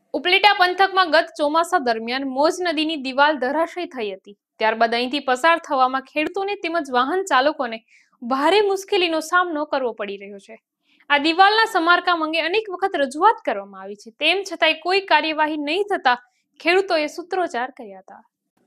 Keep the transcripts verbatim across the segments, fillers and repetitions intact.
ઉપલેટા પંથકમાં ગત ચોમાસા દરમિયાન મોજ નદીની દિવાલ ધરાશયી થઈ હતી। ત્યારબાદ અહીંથી પસાર થવામાં ખેડૂતોને તેમજ વાહન ચાલકોને ભારે મુશ્કેલીનો સામનો કરવો પડી રહ્યો છે। આ દિવાલના સમારકામ અંગે અનેક વખત રજૂઆત કરવામાં આવી છે, તેમ છતાંય કોઈ કાર્યવાહી નહીં થતા ખેડૂતોએ સૂત્રોચ્ચાર કર્યા હતા।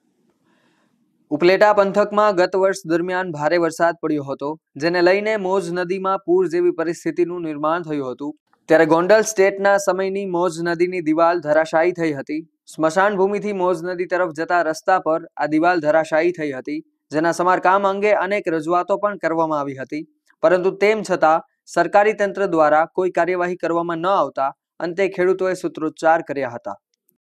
ઉપલેટા પંથકમાં ગત વર્ષ દરમિયાન ભારે વરસાદ પડ્યો હતો, જેને લઈને મોજ નદીમાં પૂર જેવી પરિસ્થિતિનું નિર્માણ થયું હતું। ત્યારે ગોંડલ સ્ટેટના સમયની મોજ નદીની દિવાલ ધરાશાયી થઈ હતી। સ્મશાન ભૂમિથી મોજ નદી તરફ જતા રસ્તા પર આ દિવાલ ધરાશાયી થઈ હતી, જેના સમારકામ અંગે અનેક રજૂઆતો પણ કરવામાં આવી હતી, પરંતુ તેમ છતાં સરકારી તંત્ર દ્વારા કોઈ કાર્યવાહી કરવામાં ન આવતા અંતે ખેડૂતોએ સૂત્રોચ્ચાર કર્યા હતા।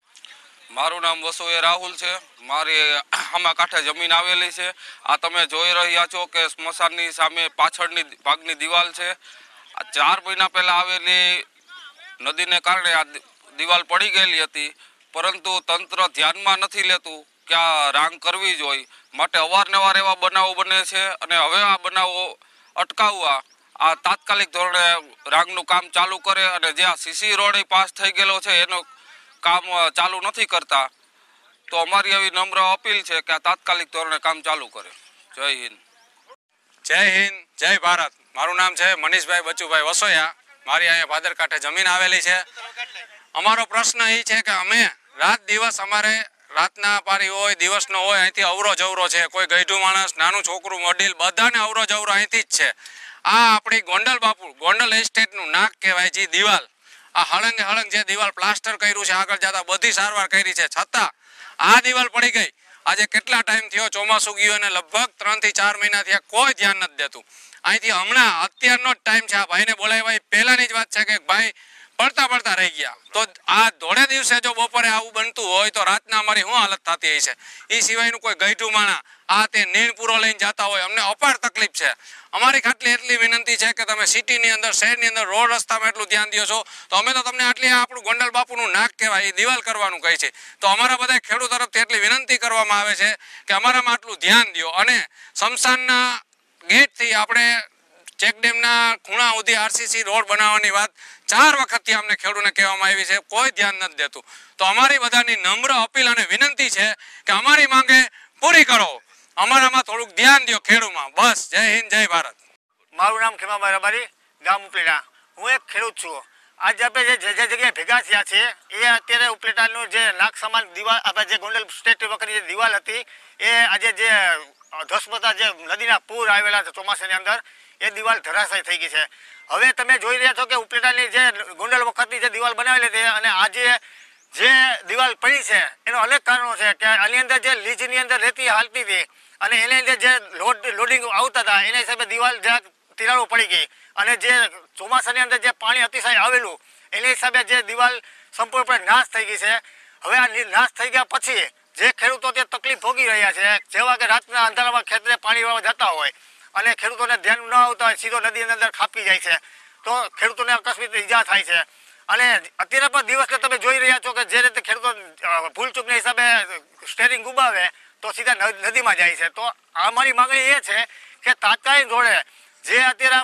મારું નામ વસુએ રાહુલ છે। મારી આમાં કાંઠે જમીન આવેલી છે। આ તમે જોઈ રહ્યા છો કે સ્મશાનની સામે પાછળની ભાગની દિવાલ છે। આ ચાર મહિના પહેલા આવેલી નદીને કારણે આ દિવાલ પડી ગયેલી હતી, પરંતુ તંત્ર ધ્યાનમાં નથી લેતું કે આ રાંગ કરવી જોઈએ, માટે અવારનવાર એવા બનાવો બને છે। અને હવે આ બનાવો અટકાવવા આ તાત્કાલિક ધોરણે રાંગનું કામ ચાલુ કરે, અને જે આ સીસી રોડ પાસ થઈ ગયેલો છે એનો કામ ચાલુ નથી કરતા, તો અમારી એવી નમ્ર અપીલ છે કે આ તાત્કાલિક ધોરણે કામ ચાલુ કરે। જય હિન્દ। જય હિન્દ, જય ભારત। મારું નામ છે મનીષભાઈ બચુભાઈ વસોયા। મારી અહીંયા ભાદર કાંઠે જમીન આવેલી છે। અમારો પ્રશ્ન એ છે કે અમે રાત દિવસ અમારે રાતના પારી હોય દિવસનો હોય અહીંથી અવરો જવરો છે। કોઈ ગઈઢું માણસ, નાનું છોકરું, વડીલ બધાને અવરો જવરો અહીંથી જ છે। આ આપણી ગોંડલ બાપુ ગોંડલ એસ્ટેટનું નાક કહેવાય છે દિવાલ। આ હળંગે હળંગ જે દિવાલ પ્લાસ્ટર કર્યું છે, આગળ જતા બધી સારવાર કરી છે, છતાં આ દિવાલ પડી ગઈ। આજે કેટલા ટાઈમ થયો, ચોમાસું ગયું અને લગભગ ત્રણ થી ચાર મહિના થયા, કોઈ ધ્યાન નથી દેતું। અહીંથી હમણાં અત્યારનો જ ટાઈમ છે, આ ભાઈને બોલાવ્યા પહેલાની જ વાત છે કે ભાઈ પડતા પડતા રહી ગયા। તો આ ધોળે દિવસે જો બપોરે આવું બનતું હોય તો રાતના અમારી શું હાલત થતી હશે? એ સિવાયનું કોઈ ગઈઢું માણા આ તે નીણ પૂરો લઈને જતા હોય, અમને અપાર તકલીફ છે। અમારી ખાટલી એટલી વિનંતી છે કે તમે સિટીની અંદર, શહેરની અંદર રોડ રસ્તામાં એટલું ધ્યાન દો છો, તો અમે તો તમને આટલી આપણું ગોંડલ બાપુનું નાક કહેવાય એ દિવાલ કરવાનું કહે છે, તો અમારા બધા ખેડૂત તરફથી એટલી વિનંતી કરવામાં આવે છે કે અમારામાં આટલું ધ્યાન દો। અને સ્મશાનના ગેટથી આપણે ચેકડેમના ખૂણા સુધી આરસીસી રોડ બનાવવાની વાત ચાર વખતથી અમને ખેડૂતોને કહેવામાં આવી છે, કોઈ ધ્યાન નથી દેતું। તો અમારી બધાની નમ્ર અપીલ અને વિનંતી છે કે અમારી માંગે પૂરી કરો, અમારામાં થોડુંક ધ્યાન દો ખેડૂતમાં। બસ, જય હિન્દ, જય ભારત। મારું નામ ખેમાભાઈ રબારી, ગામ ઉપલેટા। હું એક ખેડૂત છું। આજે આપણે જે જે જગ્યાએ ભેગા થયા છે એ અત્યારે ઉપલેટાનું જે નાક સમાન દિવાલ, આપણે જે ગોંડલ સ્ટેટ વખતની જે દિવાલ હતી એ આજે જે ધસમસતા જે નદીના પૂર આવેલા છે ચોમાસાની અંદર, એ દિવાલ ધરાશાયી થઈ ગઈ છે। હવે તમે જોઈ રહ્યા છો કે ઉપલેટાની જે ગોંડલ વખતની જે દિવાલ બનાવેલી હતી અને આજે જે દિવાલ પડી છે એનો અનેક કારણો છે કે આની અંદર જે લીજની અંદર રેતી હાલતી હતી અને એની અંદર જે લોડ લોડિંગ આવતા હતા એના હિસાબે દિવાલ જરાક તિરાડો પડી ગઈ, અને જે ચોમાસાની અંદર જે પાણી અતિશય આવેલું એના હિસાબે જે દિવાલ સંપૂર્ણપણે નાશ થઈ ગઈ છે। હવે આ નાશ થઈ ગયા પછી જે ખેડૂતો તે તકલીફ ભોગી રહ્યા છે, જેવા કે રાતના અંધારામાં ખેતરે પાણી વાળવા જતા હોય અને ખેડૂતોને ધ્યાન ન આવતા હોય, સીધો નદીની અંદર ખાપી જાય છે, તો ખેડૂતોને આકસ્મિક ઈજા થાય છે। અને અત્યારે પણ દિવસને તમે જોઈ રહ્યા છો કે જે રીતે ખેડૂતો ભૂલચૂકના હિસાબે સ્ટેરિંગ ગુમાવે તો સીધા નદીમાં જાય છે। તો અમારી માંગણી એ છે કે તાત્કાલિક ધોરણે જે અત્યારે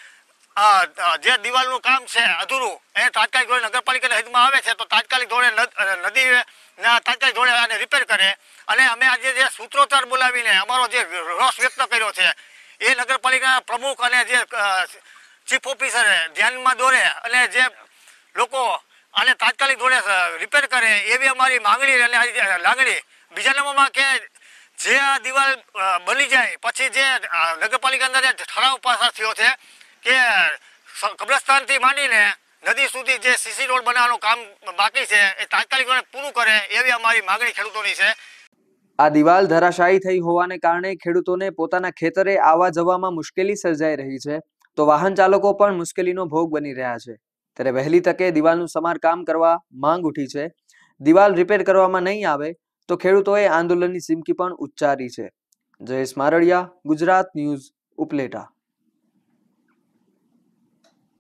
આપણે જે દિવાલનું કામ છે અધૂરું એ તાત્કાલિક ધોરણે નગરપાલિકાના હિતમાં આવે છે, તો તાત્કાલિક ધોરણે નદીના તાત્કાલિક ધોરણે આને રિપેર કરે। અને અમે આજે જે સૂત્રોચ્ચાર બોલાવીને અમારો જે રોષ વ્યક્ત કર્યો છે એ નગરપાલિકાના પ્રમુખ અને જે ચીફ ઓફિસરે ધ્યાનમાં દોરે અને જે લોકો આને તાત્કાલિક ધોરણે રિપેર કરે એવી અમારી માંગણી અને લાગણી। બીજા નંબરમાં કે જે આ દિવાલ બની જાય પછી જે નગરપાલિકા અંદર જે ઠરાવ પાસ થયો છે કે કબ્રસ્તાનથી માંડીને નદી સુધી જે સીસી રોડ બનાવવાનું કામ બાકી છે એ તાત્કાલિક ધોરણે પૂરું કરે એવી અમારી માંગણી ખેડૂતોની છે। આ દિવાલ ધરાશાયી થઈ હોવાને કારણે ખેડૂતોને પોતાના ખેતરે આવવા જવામાં મુશ્કેલી સર્જાઈ રહી છે, તો વાહન ચાલકો પણ મુશ્કેલીનો ભોગ બની રહ્યા છે। ત્યારે વહેલી તકે દિવાલનું સમારકામ કરવા માંગ ઉઠી છે। દિવાલ રિપેર કરવામાં નહીં આવે તો ખેડૂતોએ આંદોલનની ચીમકી પણ ઉચ્ચારી છે। જયેશ મારડિયા, ગુજરાત ન્યૂઝ, ઉપલેટા।